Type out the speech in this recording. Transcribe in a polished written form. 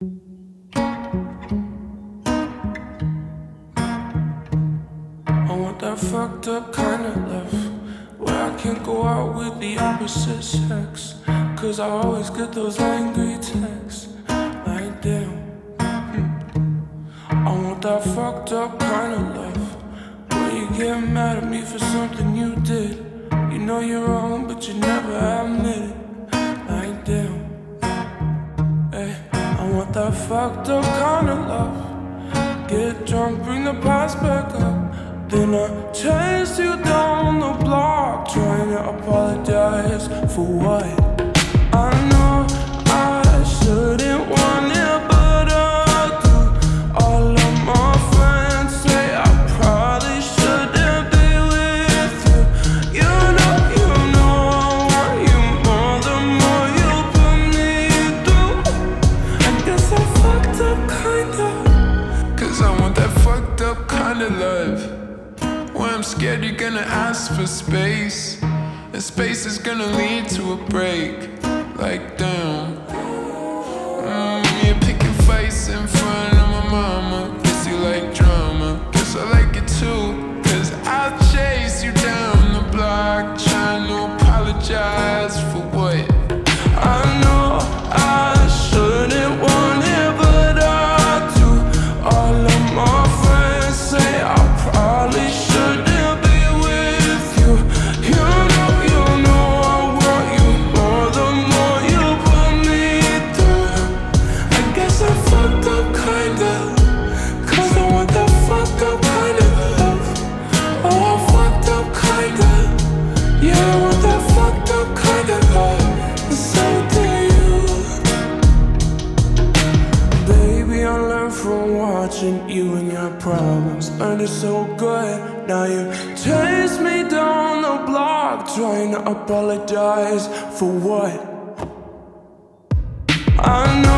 I want that fucked up kind of love where I can't go out with the opposite sex, 'cause I always get those angry texts like damn. I want that fucked up kind of love where you get mad at me for something you did. You know you're wrong but you never admit it like damn. Hey, I want that fucked up kind of love. Get drunk, bring the past back up, then I chase you down the block, trying to apologize for what? I know I shouldn't want it, but I do. All of my friends say I probably shouldn't be with you. You know I want you more the more you put me through. I guess I fucked up kinda, 'cause I want that fucked up kind of love where I'm scared you're gonna ask for space, and space is gonna lead to a break. Like damn, you're picking fights in front of my mama. Guess you like drama, guess I like it too, 'cause I'll chase you down the block, trying to apologize for what? I know I shouldn't want it, but I do. All of my friends say I probably shouldn't be with you. You know I want you more the more you put me through. I guess I fucked up kinda, 'cause I want that fucked up kind of love. Oh, I fucked up kinda, yeah, I want that fucked up kind of love, and so do you. Baby, I learned from watching you and your problems, learned it so good. Now you chase me down the block, trying to apologize for what? I know